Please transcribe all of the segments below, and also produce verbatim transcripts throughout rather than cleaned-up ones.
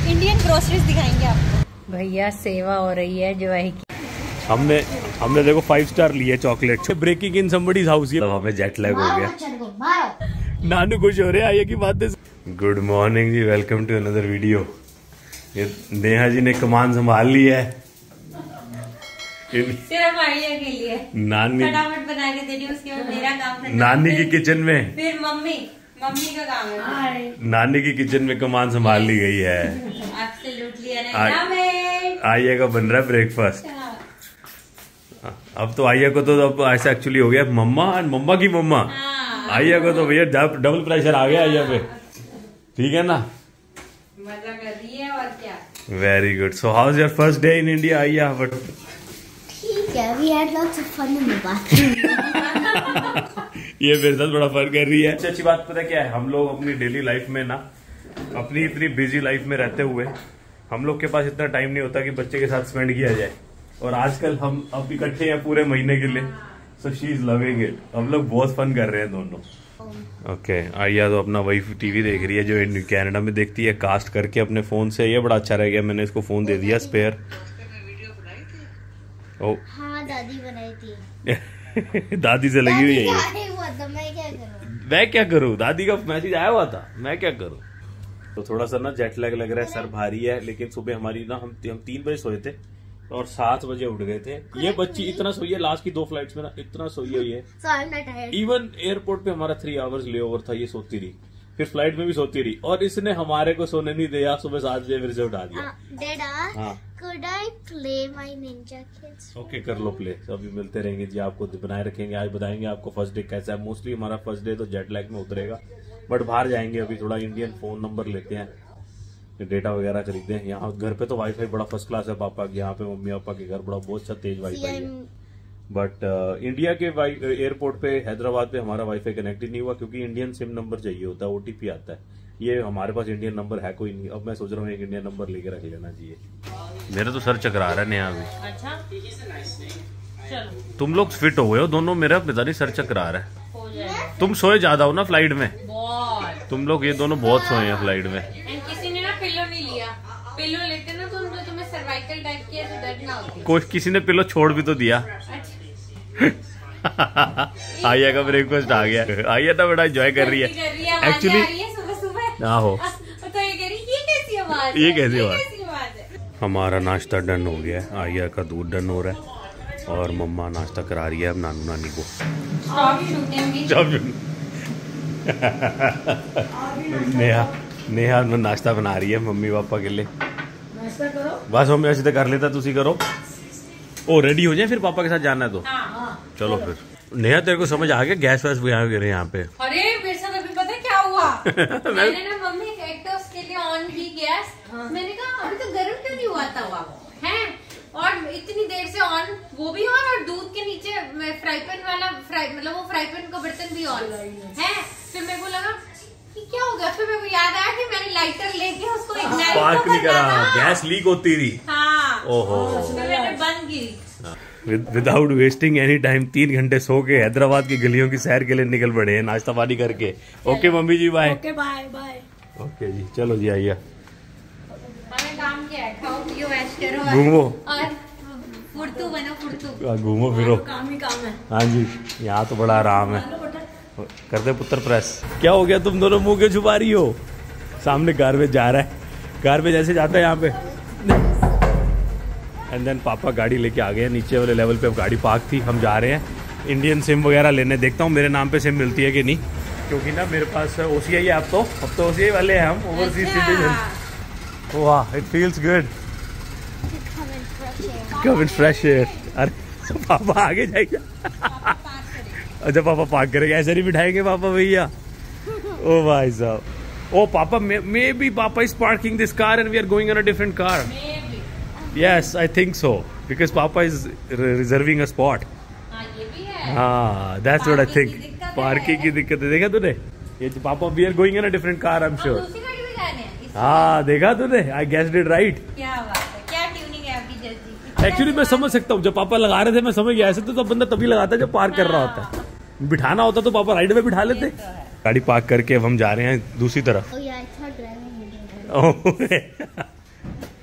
Indian groceries दिखाएंगे आपको। भैया सेवा हो रही है जो है की। हमने हमने देखो फाइव स्टार लिए chocolate. Breaking in somebody's house, ये हमें जेट लैग हो गया। नानू खुश हो रहे हैं आइए की बात है। Good morning ji, welcome to another video. ये नेहा जी ने कमान संभाल ली है सिर्फ आइया के लिए। नानी फटाफट बना के दे दी, उसके बाद मेरा काम है नानी की किचन में, फिर मम्मी मम्मी का काम है। नानी की किचन में कमान संभाल ली गई है। एब्सोल्युटली। आइया का बन रहा है ब्रेकफास्ट। अब तो आइया को तो अब ऐसा एक्चुअली हो गया मम्मा मम्मा की मम्मा। आइया को तो भैया डबल प्रेशर आ गया आइया पे, ठीक है ना। मजा कर रही है और क्या। Very good. So how is your first day in India आइया? बट ठीक है, we had lots of fun in the bathroom. ये मेरे साथ बड़ा फन कर रही है। अच्छी अच्छी बात पता क्या है, हम लोग अपनी डेली लाइफ में ना, अपनी इतनी बिजी लाइफ में रहते हुए हम लोग के पास इतना टाइम नहीं होता कि बच्चे के साथ स्पेंड किया जाए। और आजकल हम अब इकट्ठे हैं पूरे महीने के लिए। So she is loving it. हम लोग बहुत फन कर रहे हैं दोनों। ओके okay, आइया तो अपना वही टीवी देख रही है जो कनाडा में देखती है कास्ट करके अपने फोन से। ये बड़ा अच्छा रह गया, मैंने इसको फोन दे दिया स्पेयर। ओ हाँ, दादी बनाई थी। दादी से लगी हुई है ये। हुआ था, मैं क्या करूं? मैं क्या करूं? दादी का मैसेज आया हुआ था, मैं क्या करूं? तो थोड़ा सा ना जेट लैग लग रहा है, सर भारी है। लेकिन सुबह हमारी ना हम हम तीन बजे सोए थे और सात बजे उठ गए थे। ये बच्ची इतना सोई है, लास्ट की दो फ्लाइट्स में ना इतना सोई हुई है। इवन एयरपोर्ट पे हमारा थ्री आवर्स ले ओवर था, ये सोती रही, फिर फ्लाइट में भी सोती रही। और इसने हमारे को सोने नहीं दिया, सुबह सात बजे फिर से उठा दिया। Dada, हाँ। Could I play my Ninja Kids? Okay, कर लो प्ले। अभी मिलते रहेंगे जी, आपको बनाए रखेंगे। आज बताएंगे आपको फर्स्ट डे कैसा है। मोस्टली हमारा फर्स्ट डे तो जेट लैग में उतरेगा, बट बाहर जाएंगे अभी। थोड़ा इंडियन फोन नंबर लेते हैं, डेटा वगैरह खरीदते हैं। यहाँ घर पे तो वाईफाई बड़ा फर्स्ट क्लास है पापा के, यहाँ पे मम्मी पापा के घर बड़ा बहुत अच्छा तेज वाईफाई है। बट इंडिया के एयरपोर्ट पे हैदराबाद पे हमारा वाईफाई कनेक्ट ही नहीं हुआ, क्योंकि इंडियन सिम नंबर चाहिए होता है, ओटीपी आता है। ये हमारे पास इंडियन नंबर है कोई नहीं। अब मैं सोच रहा हूँ एक इंडियन नंबर लेके रख लेना चाहिए। मेरा तो सर चकरा रहा है नया अभी। अच्छा चलो, तुम लोग फिट हो गए हो दोनों, मेरा पता नहीं सर चकरा रहा है। तुम सोए ज्यादा हो ना फ्लाइट में, तुम लोग ये दोनों बहुत सोए हैं फ्लाइट में। किसी ने ना पिलो नहीं लिया। पिलो लेते ना तो तुम्हें सर्वाइकल टाइप की ऐसे दर्द ना होती। कोई किसी ने पिलो छोड़ भी तो दिया। आइया का ब्रेकफास्ट आ गया। आइया तो बड़ा एंजॉय कर रही है एक्चुअली। आहो, तो ये कह रही ये कैसी आवाज ये कैसी आवाज है। हमारा नाश्ता डन हो गया है, आइया का दूध डन हो रहा है और मम्मा नाश्ता करा रही है अब नानू नानी को। नेहा नेहा नाश्ता बना रही है मम्मी पापा के लिए। नाश्ता करो बस, हम ऐसे कर लेता, तुसी करो। ओ रेडी हो जाए, फिर पापा के साथ जाना है तो चलो फिर। नेहा तेरे को समझ आ गया गैस वैस गिरे यहाँ पे? अरे मेरे साथ अभी पता है क्या हुआ। मैंने ना मम्मी एक तो उसके लिए ऑन की गैस। हाँ। मैंने कहा अभी तो गर्म क्यों नहीं हुआ था है, और इतनी देर से ऑन, वो भी ऑन, और दूध के नीचे फ्राई पैन वाला फ्राई मतलब वो फ्राई पैन का बर्तन भी ऑन है। फिर मेरे को लगा क्या हो गया, फिर मेरे को याद आया कि मैंने लाइटर लेके उसको स्पार्क नहीं करा, गैस लीक होती थी। हाँ, ओहो, मैंने बंद की। विदाउट वेस्टिंग एनी टाइम तीन घंटे सो के हैदराबाद की गलियों की सैर के लिए निकल पड़े हैं नाश्ता पानी करके। Okay mummy ji bye. Okay bye bye. Okay जी चलो जी आइए। काम क्या है, खाओ पियो ऐश करो घूमो और फुर्तू बनो फुर्तू, घूमो फिरो, काम ही काम है। हाँ जी, यहाँ तो बड़ा आराम है। कर दे पुत्र प्रेस। क्या हो गया, तुम दोनों मुंह क्यों छुपा रही हो? सामने गार्बेज जा रहा है, गार्बेज ऐसे जाता है यहाँ पे। एंड देन पापा गाड़ी लेके आ गए नीचे वाले लेवल पे। अब गाड़ी पार्क थी, हम जा रहे हैं इंडियन सिम वगैरह लेने। देखता हूँ मेरे नाम पे सिम मिलती है कि नहीं, क्योंकि ना मेरे पास ओसीआई है। अब तो अब तो ओसीआई वाले हैं हम, ओवरसीज सिटीजन। वाह, it feels good, come in fresh air. अरे पापा आगे जाएगा। अच्छा पापा पार्क करेंगे, ऐसे नहीं बिठाएंगे पापा भैया। ओ भाई साहब, ओ papa may be papa is parking this car and we are going on a different car. Yes I think so, because papa is reserving a spot. हाँ that's what I think, parking की दिक्कत है। देखा तूने ये papa we are going on a different car, I am sure. हाँ देखा तूने, आई गेस्ड इट राइट। क्या बात है, क्या ट्यूनिंग है आपकी जल्दी। एक्चुअली मैं समझ सकता हूँ, जब पापा लगा रहे थे मैं समझ गया। ऐसे तो तब बंदा तभी लगाता है जब पार्क कर रहा होता है। बिठाना होता तो पापा राइड में बिठा लेते। गाड़ी पार्क करके अब हम जा रहे हैं दूसरी तरफ।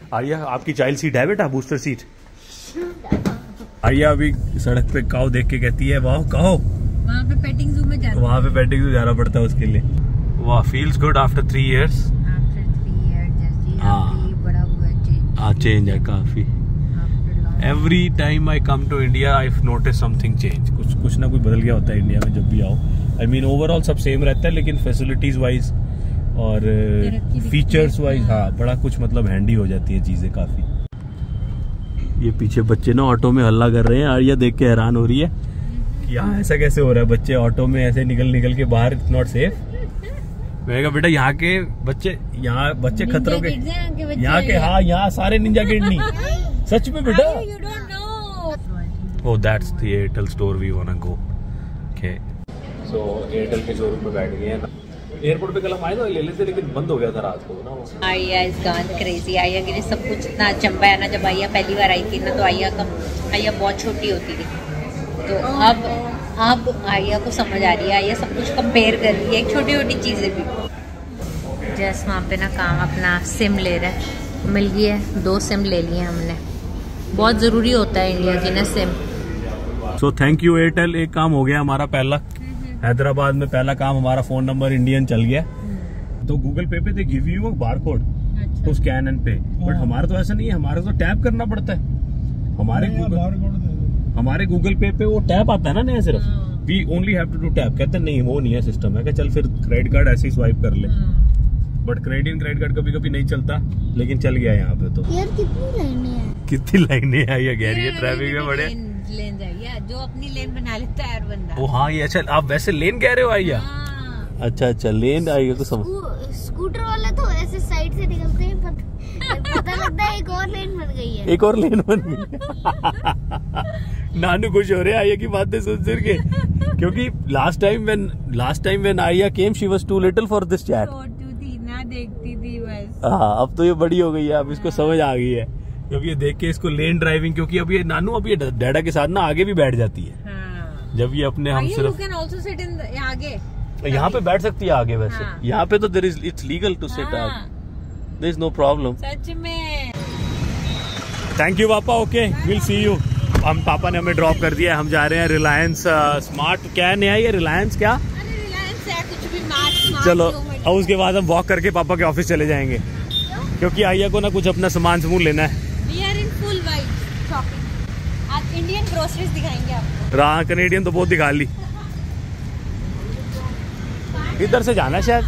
आर्या आपकी चाइल्ड सीट है बेटा, बूस्टर सीट। आर्या अभी सड़क पे काऊ देख के कहती है वाह काऊ, वहाँ पे पेटिंग जू में जाना, वहाँ पे पेटिंग जू जाना पड़ता है उसके लिए। वाह feels good after three years. After three years हाँ बड़ा हुआ चेंज। हाँ चेंज है काफी। Every time I come to India I notice something change, कुछ कुछ ना कुछ बदल गया होता है इंडिया में जब भी आओ। आई मीन ओवरऑल सब सेम रहता है, लेकिन फैसिलिटीज वाइज और फीचर्स वाइज हाँ बड़ा कुछ मतलब हैंडी हो जाती है चीजें काफी। ये पीछे बच्चे ना ऑटो में हल्ला कर रहे हैं, आर्या देख के हैरान हो रही है कि यहाँ ऐसा कैसे हो रहा है, बच्चे ऑटो में ऐसे निकल निकल के बाहर, इट्स नॉट सेफ। मैंने कहा बेटा यहाँ के बच्चे, यहाँ बच्चे खतरों के, यहाँ के हाँ यहाँ सारे निंजा किड नहीं, सच में बेटा। Oh that's the Airtel store we want to go. Okay so Airtel के शोरूम में बैठ गए हैं। एयरपोर्ट पे कल हम आए तो ले लेते, लेकिन बंद हो गया था रात को ना। आया इज गॉन क्रेजी। आया के लिए सब कुछ इतना अचंभा है ना। जब आया पहली बार आई थी ना तो आया कम आया बहुत छोटी होती थी, तो अब अब आया को समझ आ रही है, आया सब कुछ कंपेयर कर रही है, एक छोटी छोटी चीजें भी। जैस वहाँ पे ना काम अपना सिम ले रहा है, मिल गई है, दो सिम ले लिए हमने, बहुत जरूरी होता है इंडिया की ना SIM. So thank you Airtel, एक काम हो गया हमारा पहला, हैदराबाद में पहला काम हमारा, फोन नंबर इंडियन चल गया। तो गूगल पे पे they give you a barcode to scan and pay, but हमारा तो ऐसा नहीं है, हमारा तो टैप करना पड़ता है। हमारे गूगल हमारे गूगल पे पे वो टैप आता है ना नया, सिर्फ we only have to do tap. कहते हैं नहीं वो नहीं है सिस्टम है, चल फिर क्रेडिट कार्ड ऐसे ही स्वाइप कर ले, बट क्रेडिट क्रेडिट कार्ड कभी कभी नहीं चलता, लेकिन चल गया यहाँ पे। तो यार कितनी लाइनें हैं, कितनी लाइनें आई है, गहरी है ट्रैफिक में बड़े। लेन जाइए, जो अपनी लेन बना लेता है हर बंदा। ओ हाँ ये अच्छा, आप वैसे लेन कह रहे हो आइया? अच्छा अच्छा लेन आइए तो समझ। स्कूटर वाले तो ऐसे साइड से निकलते हैं, पता, पता लगता है एक और लेन बन गई है, एक और लेन बन गई। नानू खुश हो रहे आइया की बातें सुन सुन के, क्योंकि last time when last time when Aaiya came she was too little for this chat. छोटी थी ना, देखती थी बस। हाँ अब तो ये बड़ी हो गई है, अब इसको समझ आ गई है, क्योंकि ये देख के इसको लेन ड्राइविंग, क्योंकि अब ये नानू अब ये डैडा के साथ ना आगे भी बैठ जाती है। हाँ। जब ये अपने हम सिर्फ आगे यहाँ पे बैठ सकती है आगे, वैसे हाँ। यहाँ पे तो there is it's legal to sit आगे, देयर इज नो प्रॉब्लम। सच में। थैंक यू पापा, ओके विल सी यू। हम पापा ने हमें ड्रॉप कर दिया, हम जा रहे हैं रिलायंस स्मार्ट, क्या है नया ये रिलायंस क्या? अरे रिलायंस है कुछ भी, मार्ट। चलो अब उसके बाद हम वॉक करके पापा के ऑफिस चले जाएंगे, क्योंकि आइया को ना कुछ अपना सामान समून लेना है। We are in full white shopping। आज इंडियन ग्रोसरीज दिखाएंगे आपको। रहा कनेडियन तो बहुत दिखा ली। इधर से जाना शायद,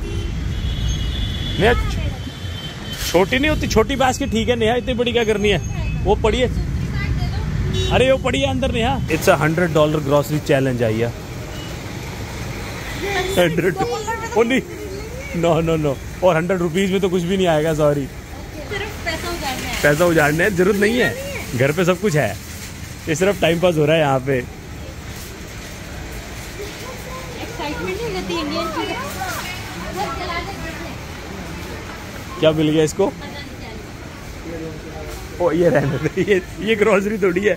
नहीं छोटी नहीं होती, छोटी बास्केट ठीक है नेहा, इतनी बड़ी क्या करनी है, वो पड़ी है, अरे वो पड़ी है अंदर Neha. It's a hundred dollar grocery challenge Aaiya. Hundred only, no no no, और हंड्रेड रुपीज में तो कुछ भी नहीं आएगा, सॉरी। सिर्फ पैसा उजाड़ना है, पैसा उजाड़ने है, जरूरत नहीं है, घर पे सब कुछ है, ये सिर्फ टाइम पास हो रहा है यहाँ पे। एक्साइटमेंट नहीं रहती इंडियन की। क्या मिल गया इसको? ओ ये रहने दे, ये ये ग्रोसरी थोड़ी है।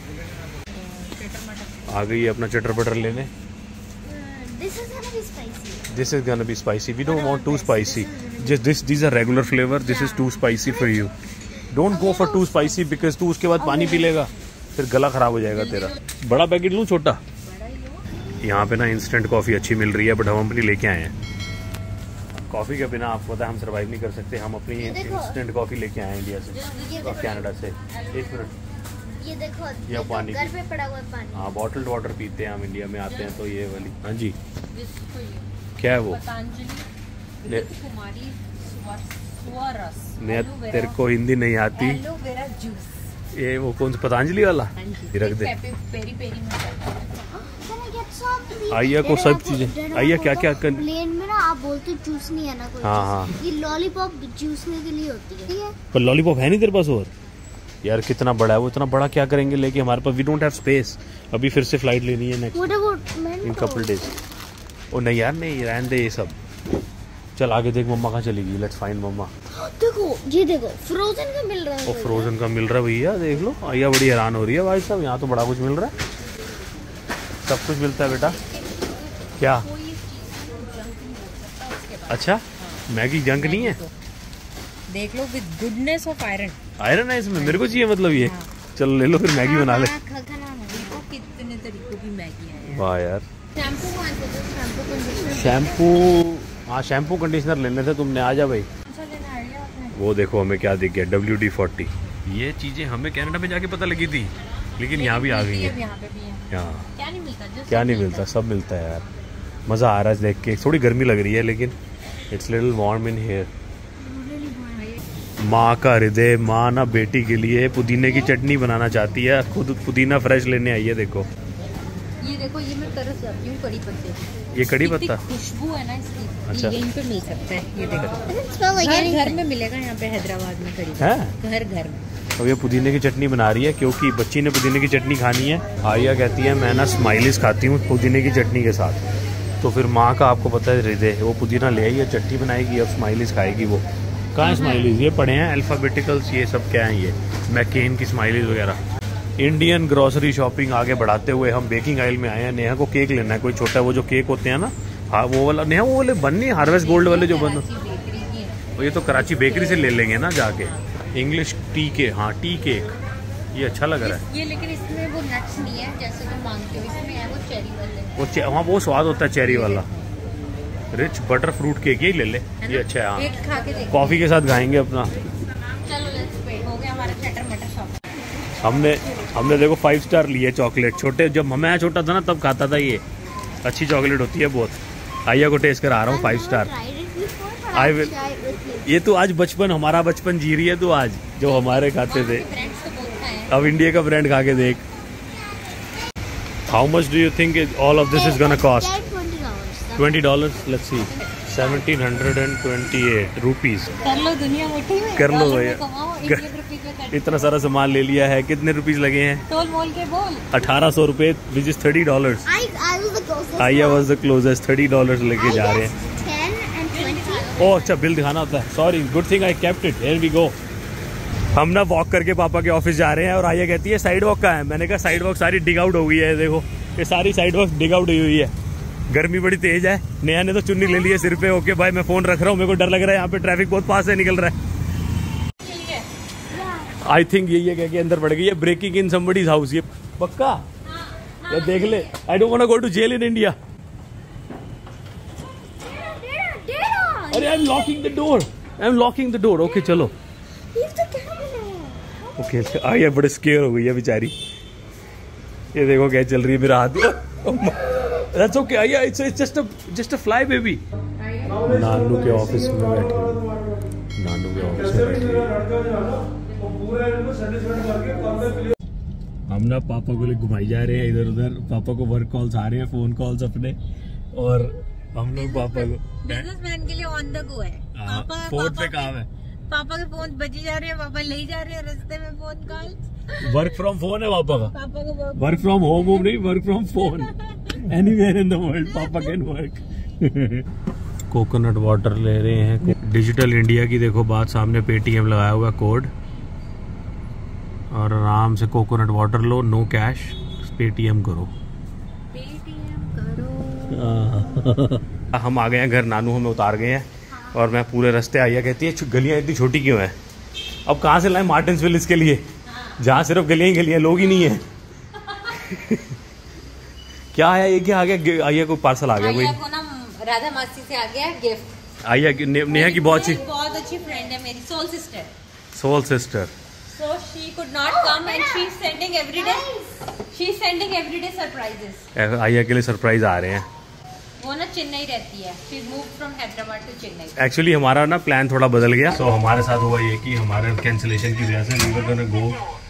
आ गई है अपना चटर पटर लेने। This is gonna be spicy. This is gonna be spicy. We don't want too spicy. Just this, these are regular flavor. This is too spicy for you. Don't go for too spicy because तू उसके बाद पानी P लेगा, फिर गला खराब हो जाएगा तेरा। बड़ा पैकेट लूँ छोटा? यहाँ पे ना इंस्टेंट कॉफी अच्छी मिल रही है, बट हम अपनी लेके आए हैं। कॉफी के बिना आपको पता है हम सर्वाइव नहीं कर सकते, हम अपनी इंस्टेंट कॉफी लेके आए हैं इंडिया से और कनाडा से। एक मिनट, ये देखो, ये पानी घर पे पड़ा हुआ पानी। हाँ बॉटल्ड वाटर पीते हैं हम इंडिया में आते हैं तो ये वाली। हाँ जी क्या है वो? पतंजलि कुमारी स्वरस। ने तेरे को हिंदी नहीं आती? Aloe vera juice. ये वो कौन सा पतंजलि वाला? रख दे। पेरी पेरी में आइया को सब चीजें। आइया क्या क्या कर... प्लेन में ना आप बोलते हो जूस नहीं है ना कोई। हाँ हाँ ये लॉलीपॉप जूसने के लिए होती है, ठीक है? पर लॉलीपॉप है नहीं तेरे पास? और यार कितना बड़ा है वो, इतना बड़ा क्या करेंगे लेके, हमारे पास वी डोंट हैव स्पेस। अभी फिर से फ्लाइट लेनी है नेक्स्ट इन कपल डेज। ओ नहीं यार नहीं, रहने दे ये सब। चल आगे देख मम्मा कहाँ चलेगी, लेट्स फाइंड मम्मा। देखो ये देखो फ्रोजन का मिल रहा है। ओ फ्रोजन का मिल रहा है भैया, देख लो। आइया बड़ी हैरान हो रही है भाई साहब, यहाँ तो बड़ा कुछ मिल रहा है, सब कुछ मिलता है बेटा। क्या? अच्छा मैगी जंक नहीं है? देख लो, with goodness of iron. Iron है इसमें, मेरे को चाहिए मतलब ये। चलो ले लो फिर, मैगी बना ले। कितने तरीकों की मैगी है। वाह यार। शैम्पू कौन सा? Shampoo conditioner. शैम्पू, हाँ शैम्पू कंडीशनर लेने थे तुमने, आ जा भाई। वो देखो हमें क्या दिख गया, डब्ल्यू डी फोर्टी। ये चीजें हमें कनाडा में जाके पता लगी थी, लेकिन यहाँ भी आ गई है। यहाँ पे भी है। यहाँ क्या नहीं मिलता? क्या नहीं मिलता, सब मिलता है यार। मज़ा आ रहा है देख के। थोड़ी गर्मी लग रही है लेकिन it's little warm in here. माँ का हृदय, माँ ना बेटी के लिए पुदीने की चटनी बनाना चाहती है, खुद पुदीना फ्रेश लेने आई है। देखो ये देखो, ये मैं तरस जाती हूँ कड़ी पत्ते। ये कड़ी पत्ता खुशबू है ना इसकी। अच्छा। यहीं पे मिल सकता है, ये देखो। घर घर में मिलेगा यहाँ पे हैदराबाद में कड़ी है, घर घर में। अब ये पुदीने की चटनी बना रही है क्योंकि बच्ची ने पुदीने की चटनी खानी है। आलिया कहती है मैं ना स्माइलीज खाती हूँ पुदीने की चटनी के साथ। तो फिर माँ का आपको पता है हृदय, वो पुदीना ले आई है, चटनी बनाएगी, अब स्माइलीज खाएगी। वो कहाँ है स्माइलीज? ये पड़े हैं अल्फाबेटिकल्स, ये सब क्या है? ये मैकेन की स्माइलीज वगैरह। इंडियन ग्रोसरी शॉपिंग आगे बढ़ाते हुए हम बेकिंग आइल में आए हैं। नेहा को केक लेना है, कोई छोटा, वो जो केक होते हैं ना, हाँ वो वाला। नेहा वो वाले बन नहीं, हार्वेस्ट गोल्ड वाले जो बन, ये तो कराची बेकरी से ले लेंगे ना जाके। इंग्लिश टी के, हाँ टी केक, ये अच्छा लग रहा है ये। लेकिन इसमें वो नट्स नहीं है जैसे तुम मांगते हो, इसमें है वो चेरी वाले। वो हाँ वो स्वाद होता है चेरी वाला। रिच बटर फ्रूट केक ये ले ले, ये अच्छा है। एक खा के देखो, कॉफी के साथ खाएंगे अपना। चलो लेट्स पे हो गया हमारा चटर मटर शॉप। हमने हमने देखो फाइव स्टार लिए चॉकलेट। छोटे जब मैं छोटा था ना तब खाता था ये। अच्छी चॉकलेट होती है बहुत। आइया को टेस्ट करा रहा हूँ फाइव स्टार। I will. ये तो आज बचपन, हमारा बचपन जी रही है तो आज, जो हमारे खाते थे। अब इंडिया का ब्रांड खा के देख। How much do you think all of this is gonna cost? Twenty dollars. Let's see, seventeen hundred and twenty eight rupees. कर लो दुनिया मुट्ठी में, कर लो भैया। इतना सारा सामान ले लिया है। कितने रुपीज लगे हैं? तोल मोल के बोल। अठारह सौ रुपए, which is thirty dollar. Aaiya was the closest, thirty dollar लेके जा रहे हैं। ओह अच्छा, बिल दिखाना होता है। Sorry, good thing I kept it. Here we go. हम ना वॉक करके पापा के ऑफिस जा रहे हैं और आइया कहती है साइड वॉक का है। मैंने कहा साइड वॉक सारी डिग आउट हो गई है। देखो ये सारी साइड वॉक डिग आउट हुई है। गर्मी बड़ी तेज है। नेहा ने तो चुन्नी ले ली है सिर पे। ओके भाई मैं फोन रख रहा हूँ, मेरे को डर लग रहा है, यहाँ पे ट्रैफिक बहुत पास से निकल रहा है। आई थिंक यही है क्या अंदर पड़ गई है। ब्रेकिंग इन समबडीज हाउस, ये पक्का? ये देख ले। I don't want to go to jail in India. अरे I am locking the door, I am locking the door. Okay चलो। ओके आई बड़े स्केयर हो गई है बेचारी। ये देखो क्या चल रही है मेरा हाथ। That's okay. Yeah, it's it's just a just a fly baby. नानू के ऑफिस में बैठे, नानू के ऑफिस में बैठे। हम ना पापा को लिए घुमाई जा रहे हैं इधर उधर। पापा को वर्क कॉल्स आ रहे हैं, फोन कॉल्स अपने, और हम लोग पापा को बिजनेसमैन के लिए ऑन द गो है। पापा फोन पे काम है। पापा के फोन बजी जा रहे हैं, पापा ले जा रहे हैं रास्ते में phone call. Work from phone है पापा का। पापा को वर्क फ्रॉम होम होम नहीं, work from phone. Anywhere in the world पापा कैन वर्क। कोकोनट वाटर ले रहे हैं। डिजिटल इंडिया की देखो बात सामने, पेटीएम लगाया होगा कोड, और आराम से कोकोनट वाटर लो, नो कैश, पेटीएम करो। पेटीएम करो। हम आ गए हैं घर, नानू हमें उतार गए हैं और मैं पूरे रास्ते आइया कहती है गलियां इतनी छोटी क्यों है? अब कहाँ से लाए मार्टिन्सविल इसके लिए, जहाँ सिर्फ गलियां ही गलियां, लोग ही नहीं है। क्या है ये? क्या आ गया? आइया को पार्सल आ गया कोई। को ना राधा मासी से आ गया गिफ्ट। आइया ने, नेहा की बहुत अच्छी बहुत अच्छी फ्रेंड है मेरी, soul sister. Soul sister. So she could not come and she is sending every day. She is sending every day surprises. आइया के लिए सरप्राइज आ रहे हैं। वो ना चेन्नई रहती है। She moved from Hyderabad to Chennai. Actually हमारा ना प्लान थोड़ा बदल गया। तो so, हमारे साथ हुआ ये कि हमारे कैंसिलेशन की वजह से we were gonna go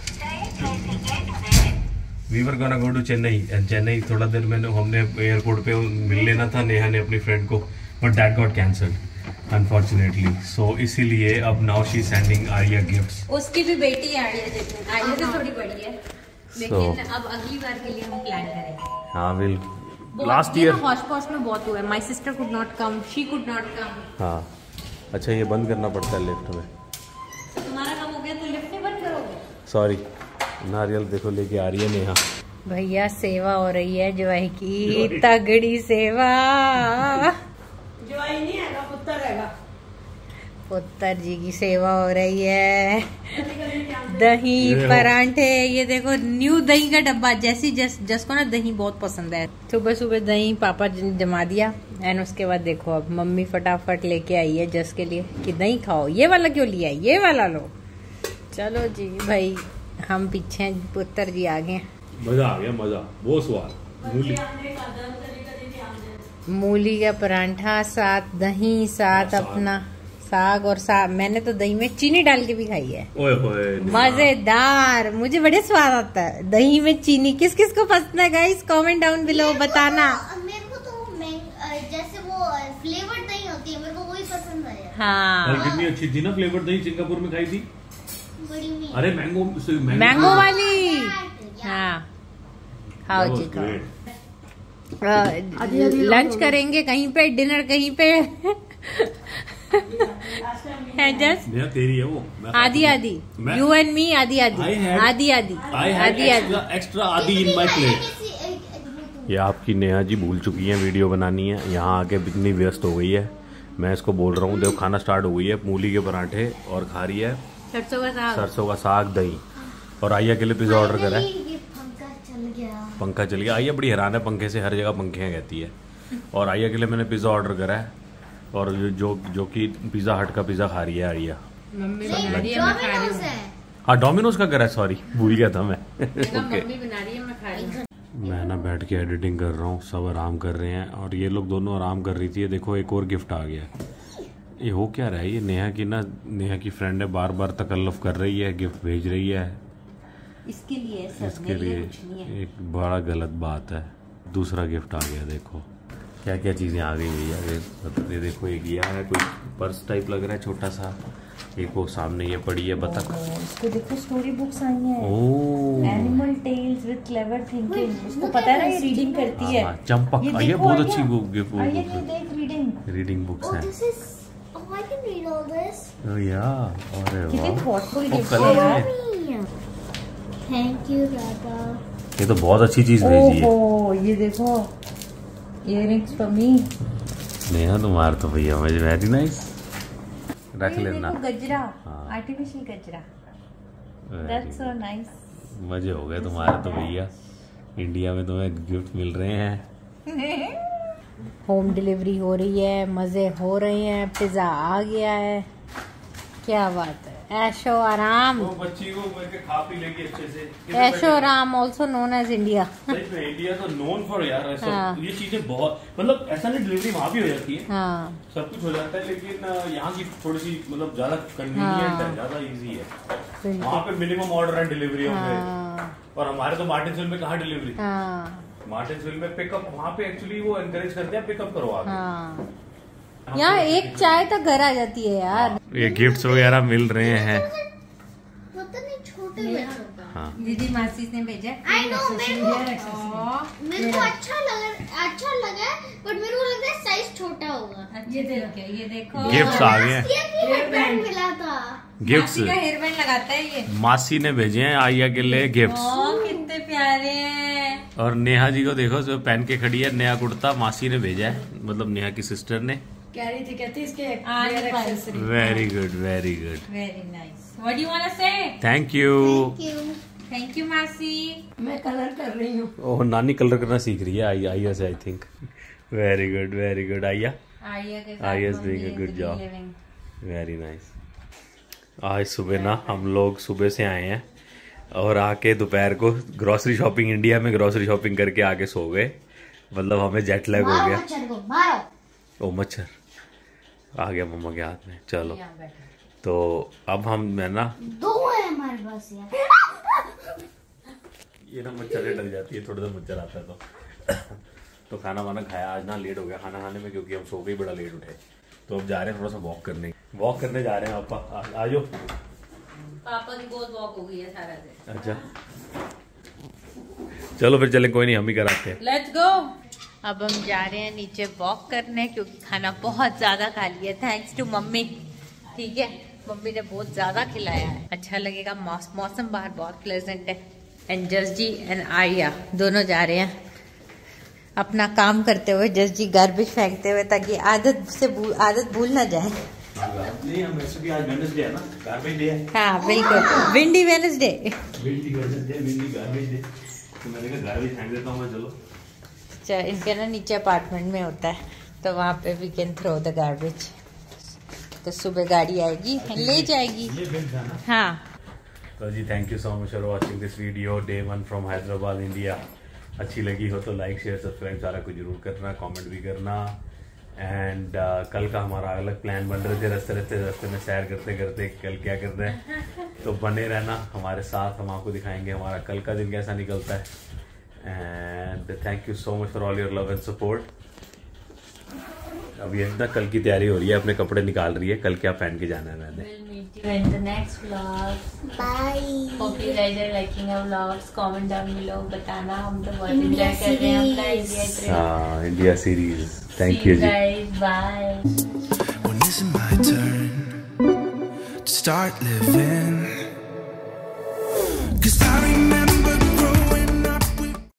we were gonna go to Chennai. And Chennai थोड़ा देर में हमने एयरपोर्ट पे मिल लेना था नेहा ने अपनी फ्रेंड को, but that got cancelled unfortunately. So इसीलिए अब now she sending Arya gifts. उसकी भी बेटी है आर्या जैसे, आर्या से थोड़ी बड़ी है, लेकिन so, अब अगली बार के लिए हम प्लान करेंगे। हाँ विल लास्ट ईयर हॉश पॉश में बहुत हुआ है। My sister could not come, she could not come. हाँ अच्छा, ये बंद करना पड़ता है लिफ्ट में। तुम्हारा काम हो गया तो लिफ्ट नहीं बंद करोगे? सॉरी। नारियल देखो लेके आ रही है नेहा। भैया सेवा हो रही है ज्वाई की, तगड़ी सेवा। ज्वाई नहीं है, पुत्र रहेगा। पुत्र जी की सेवा हो रही है। दही परांठे, ये देखो न्यू दही का डब्बा। जैसी जस जस को ना दही बहुत पसंद है। सुबह सुबह दही पापा जी ने जमा दिया एंड उसके बाद देखो अब मम्मी फटाफट लेके आई है जस के लिए कि दही खाओ। ये वाला क्यों लिया, ये वाला लो। चलो जी भाई, हम पीछे, पुत्र जी आगे। मजा आ गया, मजा, वो स्वाद। मूली मूली का परांठा, साथ दही, साथ अपना साग और साग। मैंने तो दही में चीनी डाल के भी खाई है। ओए होए, मजेदार, मुझे बड़े स्वाद आता है दही में चीनी। किस किस को पसंद है गाइस, कमेंट डाउन बिलो बताना। मेरे को तो जैसे वो फ्लेवर्ड दही होती है, मेरे को वही पसंद है। हाँ, कितनी अच्छी थी ना फ्लेवर्ड दही, सिंगापुर में खाई थी। बड़ी में अरे मैंगो मैंगो, मैंगो वाली। हाँ खाओ जी खाओ। लंच करेंगे कहीं पे, डिनर कहीं पे है। जस्ट तेरी है वो, आधी आधी, यू एंड मी, आधी आधी आधी आधी आधी आधी एक्स्ट्रा आधी इन माय प्लेट। ये आपकी नेहा जी भूल चुकी है वीडियो बनानी है, यहाँ आके इतनी व्यस्त हो गई है। मैं इसको बोल रहा हूँ, देखो खाना स्टार्ट हो गई है। मूली के पराठे और खा रही है सरसों का साग, सरसों का साग, दही। और आइया के लिए पिज्जा ऑर्डर करा है। पंखा चल गया। आइया बड़ी हैरान है पंखे से, हर जगह पंखे कहती है। और आइया के लिए मैंने पिज्जा ऑर्डर करा है, और जो जो कि पिज्जा हट का पिज्जा खा रही है आइया। मम्मी बना रही है, मैं खा रही हूँ। हाँ डोमिनोज का करा है, सॉरी भूल गया था मैं। ओके, मम्मी बना रही है, मैं खा रही हूँ। मैं ना बैठ के एडिटिंग कर रहा हूँ, सब आराम कर रहे हैं और ये लोग दोनों आराम कर रही थी। देखो एक और गिफ्ट आ गया। ये हो क्या रहा है, ये नेहा की ना, नेहा की फ्रेंड है, बार बार तकल्लुफ कर रही है, गिफ्ट भेज रही है इसके लिए। सर, इसके लिए एक बड़ा गलत बात है। दूसरा गिफ्ट आ गया, देखो क्या क्या चीजें आ गई भैया। ये देखो, एक ये है, कोई पर्स टाइप लग रहा है छोटा सा। एक वो सामने ये पड़ी है बतख। इसको देखो, स्टोरी बुक्स आई हैं। Oh, animal tales with clever thinking. उसको पता है ना ये रीडिंग करती है। चंपक, ये बहुत अच्छी book gift, reading reading books हैं। Oh, I can read all this. Oh yeah, अरे कितनी thoughtful वाह, gift कलर है यार। Thank you, Dada. ये तो बहुत अच्छी चीज भेजी है। ओहो, ये देखो, इयररिंग्स फॉर मी। नेहा तुम्हारा तो भैया मुझे वेरी नाइस, रख लेना। गजरा, हाँ। आर्टिफिशियल गजरा, दैट्स सो नाइस। मजे हो गए तुम्हारे तो भैया, इंडिया में तुम्हें गिफ्ट मिल रहे हैं। होम डिलीवरी हो रही है, मजे हो रहे हैं, पिज्जा आ गया है, क्या बात है। ऐशो आराम, तो बच्ची को करके खा पी लेगी अच्छे से। ऐशो आराम ऑल्सो नोन एज इंडिया। सही में इंडिया तो नोन फॉर यार ऐसा। हाँ। ये चीजें बहुत, मतलब ऐसा नहीं डिलीवरी वहाँ भी हो जाती है, हाँ, सब कुछ हो जाता है, लेकिन यहाँ की थोड़ी सी मतलब ज्यादा कन्वीनियंट है, ज्यादा इजी है। वहाँ पे मिनिमम ऑर्डर है डिलीवरी हाँ, और हमारे तो मार्टिनसविल में कहाँ डिलीवरी। हाँ, मार्टिनसविल में पिकअप, वहाँ पे एक्चुअली वो एनकरेज करते हैं पिकअप करो आके। हाँ। यहाँ एक चाय तक घर आ जाती है यार। ये गिफ्ट्स वगैरह मिल रहे हैं। पता नहीं छोटे बच्चों का। हाँ। दीदी मासी ने भेजा। I know, मेरे को मेरे को अच्छा लगा, अच्छा लगा, बट मेरे को लगता है साइज छोटा होगा। ये देखो, ये देखो, गिफ्ट्स आ गए हैं। हेयर बैंड मिला था। गिफ्ट्स मासी का हेयर बैंड लगाता है ये। मासी ने भेजे हैं आइया के लिए गिफ्ट्स। ओह, कितने प्यारे हैं। और नेहा जी को देखो जो पहन के खड़ी है, नया कुर्ता मासी ने भेजा है, मतलब नेहा की सिस्टर ने। कह रही थी, कहती इसके very good, very good, very nice. What you want to say? Thank you. Thank you मासी। मैं कलर कर रही हूँ। ओह, नानी कलर करना सीख रही है आइया आइया से, I think. Very good, very good Aaiya. Aaiya के साथ आइया इज हम doing a living good the job, living। Very nice. आज सुबह ना हम लोग सुबह से आए हैं और आके दोपहर को ग्रोसरी शॉपिंग, इंडिया में ग्रोसरी शॉपिंग करके आके सो गए। मतलब हमें जेट लैग हो गया। ओ मच्छर आ गया मम्मा के हाथ में। चलो तो अब हम मैं ना दो है हमारे पास यार। ये ना मच्छर डर जाती है, थोड़ा सा मच्छर आता है तो तो खाना वाना खाया, आज ना लेट हो गया खाना खाने में क्योंकि हम सो गए बड़ा लेट उठे। तो अब जा रहे हैं थोड़ा सा वॉक करने, वॉक करने जा रहे हैं। पापा आ जाओ। पापा की बहुत वॉक हो गई है सारा दिन। अच्छा चलो फिर चलें, कोई नहीं हम ही कराते हैं। Let's go. अब हम जा रहे हैं नीचे वॉक करने क्योंकि खाना बहुत ज्यादा खा लिया, थैंक्स टू मम्मी। ठीक है, मम्मी ने बहुत ज्यादा खिलाया है। अच्छा लगेगा, मौसम बाहर बहुत प्लेजेंट है। एंड जस जी एंड आर्या दोनों जा रहे हैं अपना काम करते हुए, जस जी गार्बेज फेंकते हुए, ताकि आदत से भूल, आदत भूल ना जाए। नहीं हम वैसे भी आज वेडनेसडे है ना, गार्बेज डे है। हाँ बिल्कुल, windy Wednesday. Windy Wednesday, windy garbage day. तो मैंने कहा गार्बेज फेंक देता हूँ मैं, चलो। अच्छा, इनके ना नीचे अपार्टमेंट में होता है, तो वहाँ पे we can throw the garbage. तो सुबह गाड़ी आएगी, ले जाएगी। ये बिल था ना? हाँ। तो जी thank you so much for watching this video, day one from Hyderabad India. अच्छी लगी हो तो लाइक शेयर सब्सक्राइब सारा कुछ जरूर करना, कमेंट भी करना। एंड uh, कल का हमारा अलग प्लान बन रहे थे, रास्ते रास्ते रास्ते में सैर करते करते कल क्या करते हैं, तो बने रहना हमारे साथ, हम आपको दिखाएंगे हमारा कल का दिन कैसा निकलता है। And thank you so much for all your love and support. अभी इतना कल की तैयारी हो रही है, अपने कपड़े निकाल रही है, कल क्या पहन के जाना है मैंने। In the next vlog. Bye. Hope you guys are liking our vlogs. Comment down below. बताना हम तो बहुत enjoy कर रहे हैं अपना इंडिया ट्रिप। हाँ, इंडिया सीरीज। थैंक यू जी। guys. Bye. When is it my turn to start living?